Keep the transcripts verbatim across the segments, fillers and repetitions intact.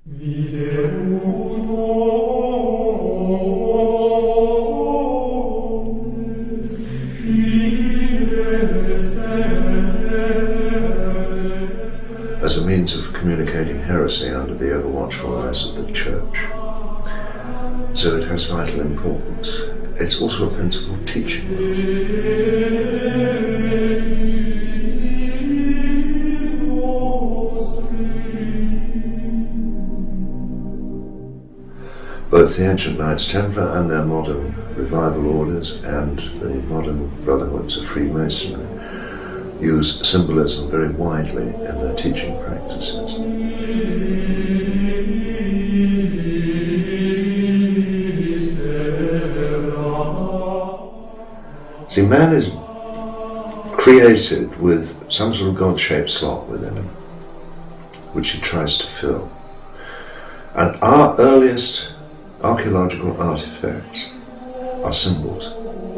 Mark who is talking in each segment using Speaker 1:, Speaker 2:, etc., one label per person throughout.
Speaker 1: As a means of communicating heresy under the ever-watchful eyes of the Church. So it has vital importance. It's also a principal teaching. Both the ancient Knights Templar and their modern revival orders and the modern brotherhoods of Freemasonry use symbolism very widely in their teaching practices. See, man is created with some sort of God-shaped slot within him, which he tries to fill. And our earliest archaeological artifacts are symbols.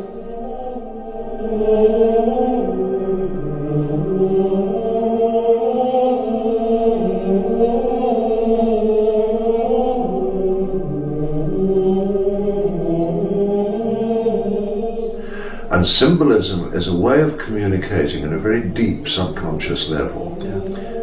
Speaker 1: And symbolism is a way of communicating at a very deep subconscious level.
Speaker 2: Yeah.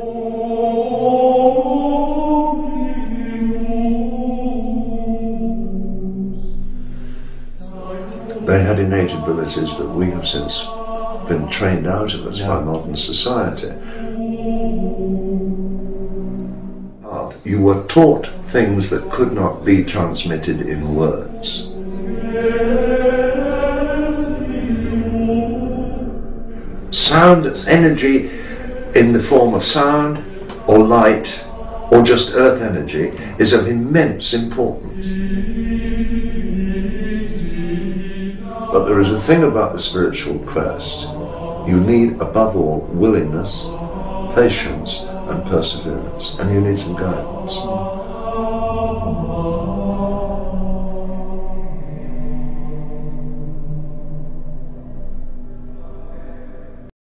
Speaker 1: They had innate abilities that we have since been trained out of us yeah. by modern society. You were taught things that could not be transmitted in words. Sound, energy in the form of sound or light or just earth energy is of immense importance. But there is a thing about the spiritual quest. You need above all willingness, patience and perseverance, and you need some guidance.